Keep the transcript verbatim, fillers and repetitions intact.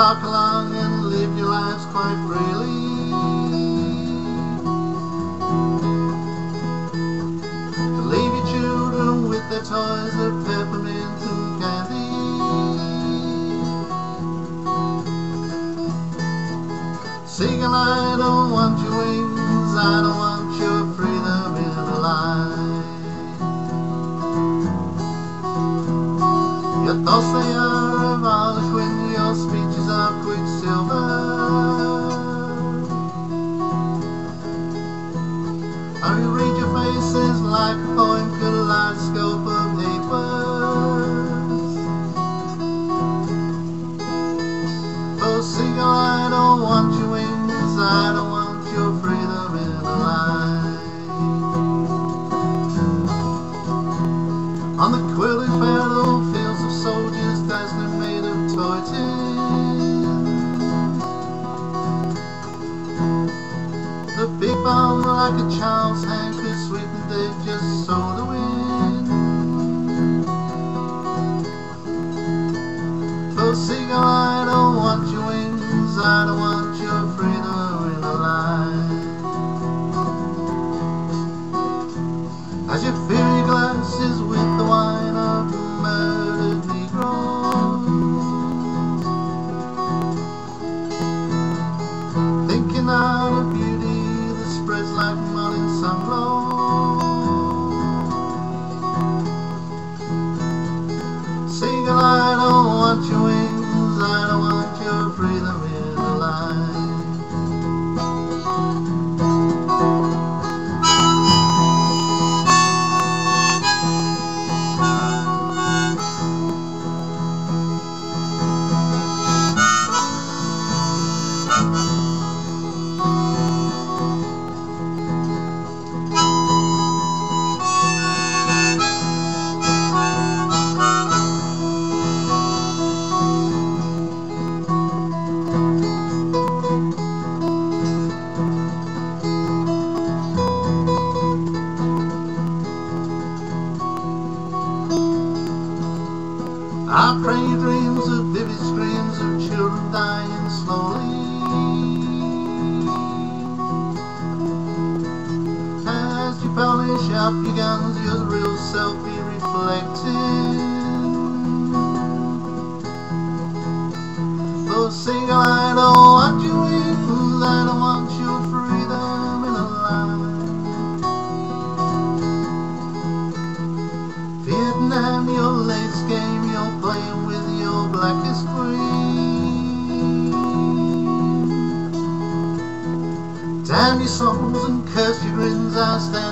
rock along and live your lives quite freely. To leave your children with their toys of peppermint and candy. Seagull, I don't want your wings, I don't want your freedom in a lie. Your thoughts they are of harlequin, your speeches are quicksilver. How you read your faces like a poem, kaleidoscope of papers. Oh, seagull, I don't want your wings, I don't want your freedom in a lie. On the quilted battlefields of soldiers, dazzling made of toy tin. The big bomb like a child's hand could sweeten they've just sold a wind. Oh, seagull, I don't want your wings, I don't want your freedom in a lie. As you fill your glasses with the wine of murdered Negroes, thinking out of beauty that spreads like morning sun glow. Seagull, I don't want your wings, I don't want your freedom in a lie. I pray your dreams of vivid screams of children dying slowly. As you polish up your guns, your real self be reflecting. Oh, seagull, I don't want your wings, I don't want your freedom in a lie. Vietnam, your latest game, you're playing with your blackest queen. Damn your songs and curse your grins, I stand